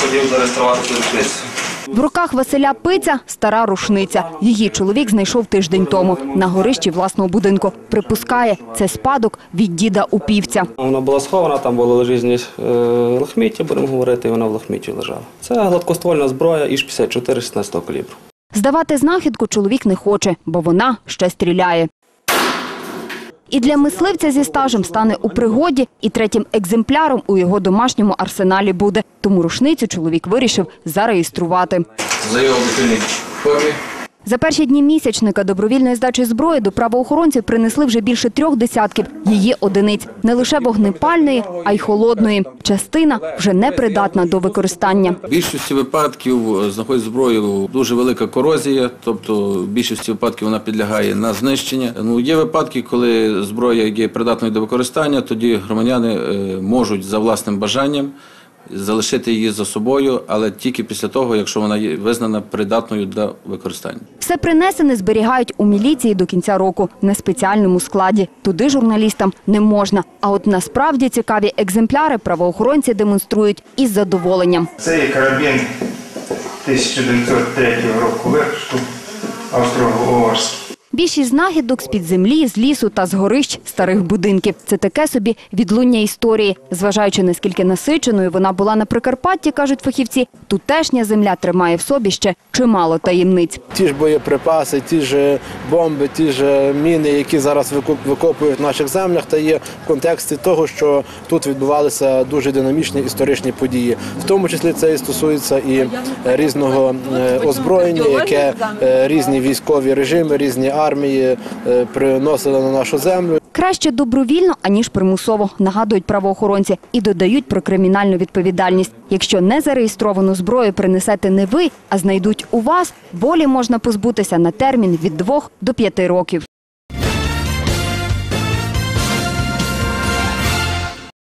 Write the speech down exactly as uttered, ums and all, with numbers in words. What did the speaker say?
хотів зареєструвати цю рушницю. В руках Василя Пиця – стара рушниця. Її чоловік знайшов тиждень тому на горищі власного будинку. Припускає, це спадок від діда Упівця. Вона була схована, там були різні лахміття, будемо говорити, і вона в лахмітті лежала. Це гладкоствольна зброя І Ж п'ятдесят чотири шістнадцятого калібру. Здавати знахідку чоловік не хоче, бо вона ще стріляє. І для мисливця зі стажем стане у пригоді, і третім екземпляром у його домашньому арсеналі буде. Тому рушницю чоловік вирішив зареєструвати. За його об'єктивній формі. За перші дні місячника добровільної здачі зброї до правоохоронців принесли вже більше трьох десятків її одиниць. Не лише вогнепальної, а й холодної. Частина вже не придатна до використання. В більшості випадків знаходить зброю дуже велика корозія, тобто в більшості випадків вона підлягає на знищення. Ну, є випадки, коли зброя є придатною до використання, тоді громадяни можуть за власним бажанням залишити її за собою, але тільки після того, якщо вона є визнана придатною до використання. Все принесене зберігають у міліції до кінця року на спеціальному складі. Туди журналістам не можна. А от насправді цікаві екземпляри правоохоронці демонструють із задоволенням. Це є карабін тисяча дев'ятсот третього року випуску, австро-угорський. Більшість знахідок з-під землі, з лісу та з горищ старих будинків. Це таке собі відлуння історії. Зважаючи, наскільки насиченою вона була на Прикарпатті, кажуть фахівці, тутешня земля тримає в собі ще чимало таємниць. Ті ж боєприпаси, ті ж бомби, ті ж міни, які зараз викопують в наших землях, та є в контексті того, що тут відбувалися дуже динамічні історичні події. В тому числі це і стосується і різного озброєння, яке різні військові режими, різні армії приносили на нашу землю. Краще добровільно, аніж примусово, нагадують правоохоронці. І додають про кримінальну відповідальність. Якщо незареєстровану зброю принесете не ви, а знайдуть у вас, волі можна позбутися на термін від двох до п'яти років.